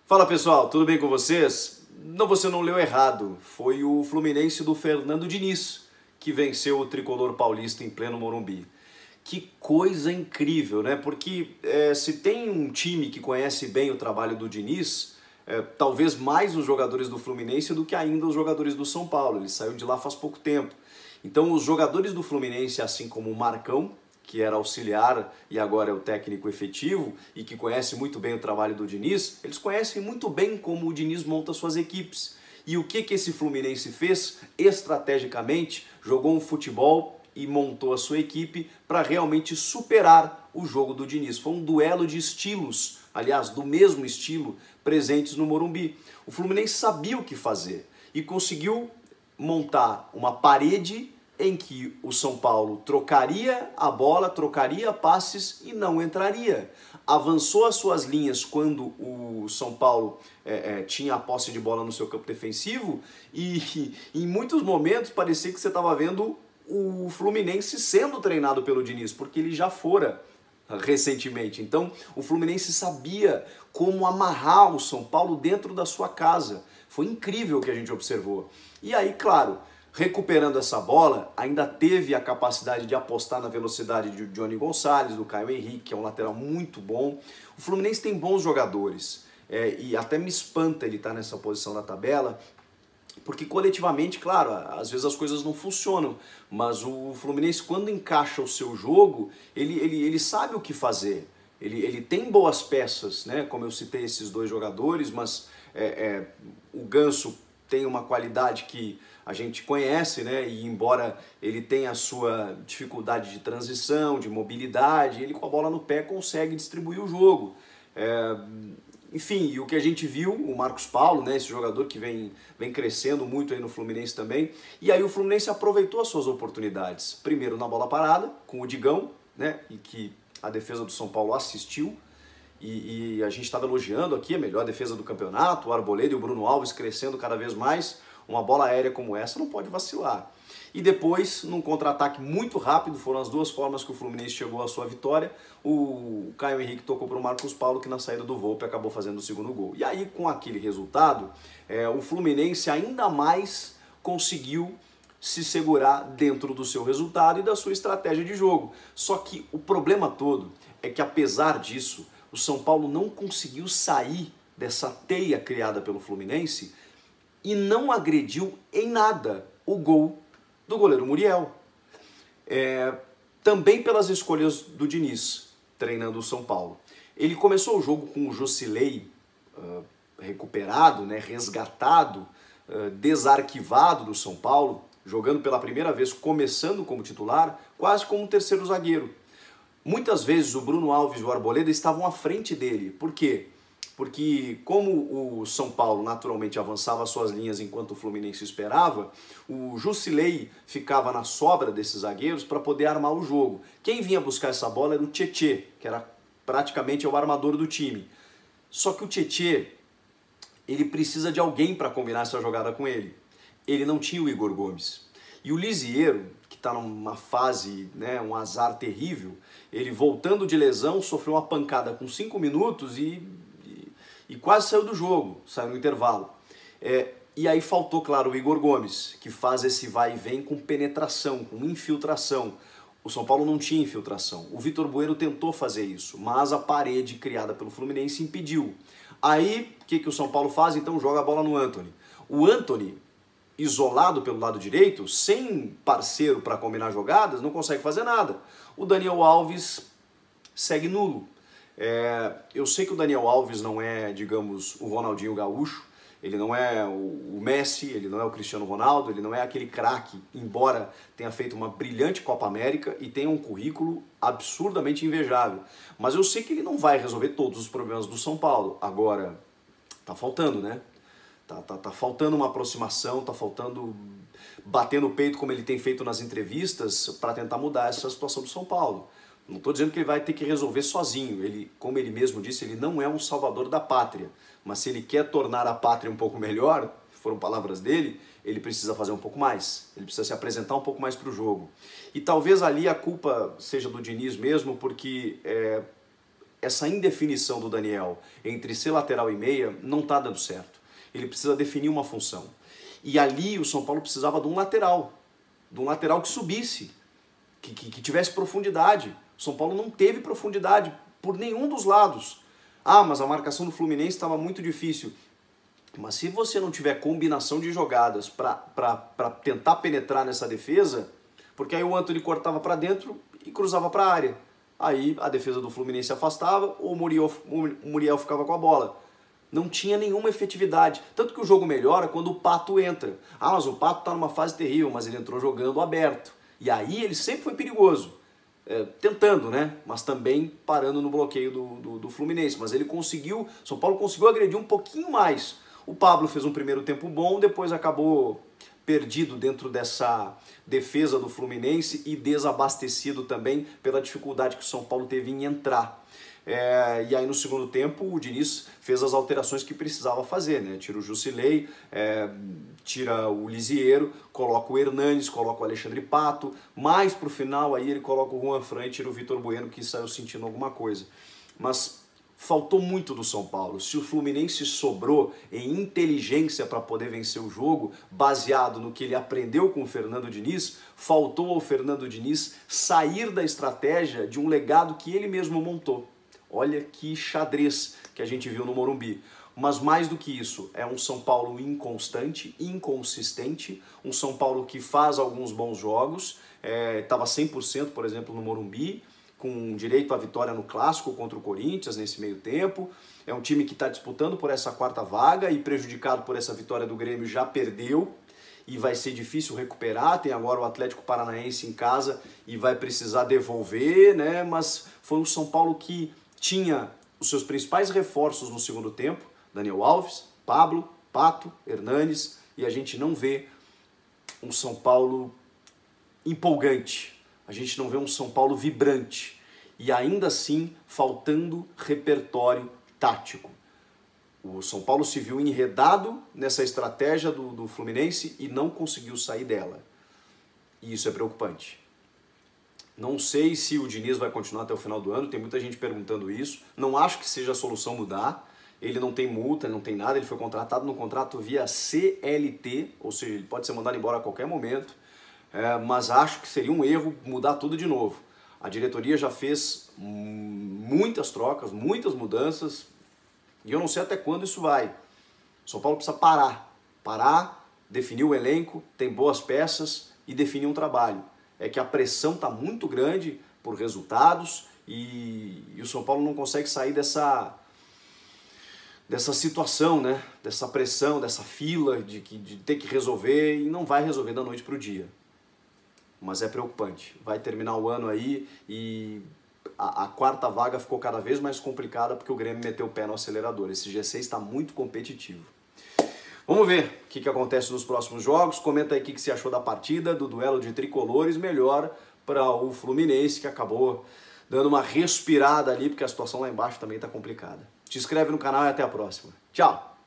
Fala pessoal, tudo bem com vocês? Não, você não leu errado, foi o Fluminense do Fernando Diniz que venceu o tricolor paulista em pleno Morumbi. Que coisa incrível, né? Porque se tem um time que conhece bem o trabalho do Diniz, talvez mais os jogadores do Fluminense do que ainda os jogadores do São Paulo. Ele saiu de lá faz pouco tempo. Então os jogadores do Fluminense, assim como o Marcão, que era auxiliar e agora é o técnico efetivo e que conhece muito bem o trabalho do Diniz, eles conhecem muito bem como o Diniz monta suas equipes. E o que esse Fluminense fez? Estrategicamente, jogou um futebol e montou a sua equipe para realmente superar o jogo do Diniz. Foi um duelo de estilos, aliás, do mesmo estilo, presentes no Morumbi. O Fluminense sabia o que fazer e conseguiu montar uma parede em que o São Paulo trocaria a bola, trocaria passes e não entraria. Avançou as suas linhas quando o São Paulo tinha a posse de bola no seu campo defensivo e em muitos momentos parecia que você estava vendo o Fluminense sendo treinado pelo Diniz, porque ele já fora recentemente. Então o Fluminense sabia como amarrar o São Paulo dentro da sua casa. Foi incrível o que a gente observou. E aí, claro, recuperando essa bola, ainda teve a capacidade de apostar na velocidade de Johnny Gonçalves, do Caio Henrique, que é um lateral muito bom. O Fluminense tem bons jogadores, e até me espanta ele estar nessa posição da tabela, porque coletivamente, claro, às vezes as coisas não funcionam, mas o Fluminense, quando encaixa o seu jogo, ele sabe o que fazer. Ele tem boas peças, né? Como eu citei esses dois jogadores, mas o Ganso tem uma qualidade que a gente conhece, né? E embora ele tenha a sua dificuldade de transição, de mobilidade, ele com a bola no pé consegue distribuir o jogo. Enfim, e o que a gente viu, o Marcos Paulo, né? Esse jogador que vem crescendo muito aí no Fluminense também. E aí o Fluminense aproveitou as suas oportunidades. Primeiro na bola parada, com o Digão, né? E que a defesa do São Paulo assistiu. E a gente estava elogiando aqui a melhor defesa do campeonato, o Arboleda e o Bruno Alves crescendo cada vez mais. Uma bola aérea como essa não pode vacilar. E depois, num contra-ataque muito rápido, foram as duas formas que o Fluminense chegou à sua vitória. O Caio Henrique tocou para o Marcos Paulo, que na saída do Volpi acabou fazendo o segundo gol. E aí, com aquele resultado, o Fluminense ainda mais conseguiu se segurar dentro do seu resultado e da sua estratégia de jogo. Só que o problema todo é que, apesar disso, o São Paulo não conseguiu sair dessa teia criada pelo Fluminense e não agrediu em nada o gol do goleiro Muriel. Também pelas escolhas do Diniz, treinando o São Paulo. Ele começou o jogo com o Jusilei recuperado, né, resgatado, desarquivado do São Paulo, jogando pela primeira vez, começando como titular, quase como um terceiro zagueiro. Muitas vezes o Bruno Alves e o Arboleda estavam à frente dele. Por quê? Porque como o São Paulo naturalmente avançava as suas linhas enquanto o Fluminense esperava, o Jusilei ficava na sobra desses zagueiros para poder armar o jogo. Quem vinha buscar essa bola era o Tietê, que era praticamente o armador do time. Só que o Tietê, ele precisa de alguém para combinar essa jogada com ele. Ele não tinha o Igor Gomes. E o Lisieiro, que está numa fase, né, um azar terrível, ele voltando de lesão, sofreu uma pancada com 5 minutos e quase saiu do jogo, saiu no intervalo. E aí faltou, claro, o Igor Gomes, que faz esse vai e vem com penetração, com infiltração. O São Paulo não tinha infiltração. O Vitor Bueno tentou fazer isso, mas a parede criada pelo Fluminense impediu. Aí, o que o São Paulo faz? Então joga a bola no Antony. O Antony, isolado pelo lado direito, sem parceiro para combinar jogadas, não consegue fazer nada. O Daniel Alves segue nulo. Eu sei que o Daniel Alves não é, digamos, o Ronaldinho Gaúcho, ele não é o Messi, ele não é o Cristiano Ronaldo, ele não é aquele craque, embora tenha feito uma brilhante Copa América e tenha um currículo absurdamente invejável. Mas eu sei que ele não vai resolver todos os problemas do São Paulo. Agora, tá faltando, né? Tá faltando uma aproximação, tá faltando bater no peito como ele tem feito nas entrevistas para tentar mudar essa situação do São Paulo. Não estou dizendo que ele vai ter que resolver sozinho. Ele, como ele mesmo disse, ele não é um salvador da pátria. Mas se ele quer tornar a pátria um pouco melhor, foram palavras dele, ele precisa fazer um pouco mais. Ele precisa se apresentar um pouco mais para o jogo. E talvez ali a culpa seja do Diniz mesmo, porque essa indefinição do Daniel entre ser lateral e meia não está dando certo. Ele precisa definir uma função. E ali o São Paulo precisava de um lateral que subisse, que tivesse profundidade. O São Paulo não teve profundidade por nenhum dos lados. Ah, mas a marcação do Fluminense estava muito difícil. Mas se você não tiver combinação de jogadas para tentar penetrar nessa defesa, porque aí o Antony cortava para dentro e cruzava para a área. Aí a defesa do Fluminense afastava ou o Muriel ficava com a bola. Não tinha nenhuma efetividade. Tanto que o jogo melhora quando o Pato entra. Ah, mas o Pato está numa fase terrível, mas ele entrou jogando aberto. E aí ele sempre foi perigoso. Tentando, né? Mas também parando no bloqueio do Fluminense. Mas ele conseguiu, São Paulo conseguiu agredir um pouquinho mais. O Pablo fez um primeiro tempo bom, depois acabou perdido dentro dessa defesa do Fluminense e desabastecido também pela dificuldade que o São Paulo teve em entrar. E aí no segundo tempo o Diniz fez as alterações que precisava fazer, né? Tira o Jusilei, tira o Lisieiro, coloca o Hernanes, coloca o Alexandre Pato, mais pro final aí ele coloca o Juan Fran e tira o Vitor Bueno, que saiu sentindo alguma coisa. Mas faltou muito do São Paulo. Se o Fluminense sobrou em inteligência para poder vencer o jogo, baseado no que ele aprendeu com o Fernando Diniz, faltou ao Fernando Diniz sair da estratégia de um legado que ele mesmo montou. Olha que xadrez que a gente viu no Morumbi. Mas mais do que isso, é um São Paulo inconstante, inconsistente, um São Paulo que faz alguns bons jogos, estava 100%, por exemplo, no Morumbi, com direito à vitória no Clássico contra o Corinthians nesse meio tempo. É um time que está disputando por essa quarta vaga e prejudicado por essa vitória do Grêmio já perdeu e vai ser difícil recuperar. Tem agora o Atlético Paranaense em casa e vai precisar devolver, né? Mas foi um São Paulo que tinha os seus principais reforços no segundo tempo, Daniel Alves, Pablo, Pato, Hernanes, e a gente não vê um São Paulo empolgante. A gente não vê um São Paulo vibrante e ainda assim faltando repertório tático. O São Paulo se viu enredado nessa estratégia do Fluminense e não conseguiu sair dela. E isso é preocupante. Não sei se o Diniz vai continuar até o final do ano, tem muita gente perguntando isso. Não acho que seja a solução mudar. Ele não tem multa, não tem nada, ele foi contratado no contrato via CLT, ou seja, ele pode ser mandado embora a qualquer momento. Mas acho que seria um erro mudar tudo de novo. A diretoria já fez muitas trocas, muitas mudanças, e eu não sei até quando isso vai. São Paulo precisa parar, definir o elenco, tem boas peças e definir um trabalho. É que a pressão está muito grande por resultados e o São Paulo não consegue sair dessa situação, né? Dessa pressão, dessa fila de ter que resolver e não vai resolver da noite para o dia. Mas é preocupante. Vai terminar o ano aí e a quarta vaga ficou cada vez mais complicada porque o Grêmio meteu o pé no acelerador. Esse G6 está muito competitivo. Vamos ver o que acontece nos próximos jogos. Comenta aí o que você achou da partida, do duelo de tricolores. Melhor para o Fluminense, que acabou dando uma respirada ali, porque a situação lá embaixo também está complicada. Te inscreve no canal e até a próxima. Tchau!